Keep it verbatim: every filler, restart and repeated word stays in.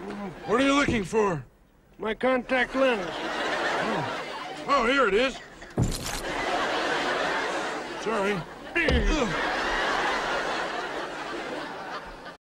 What are you looking for? My contact lens. Oh, oh here it is. Sorry.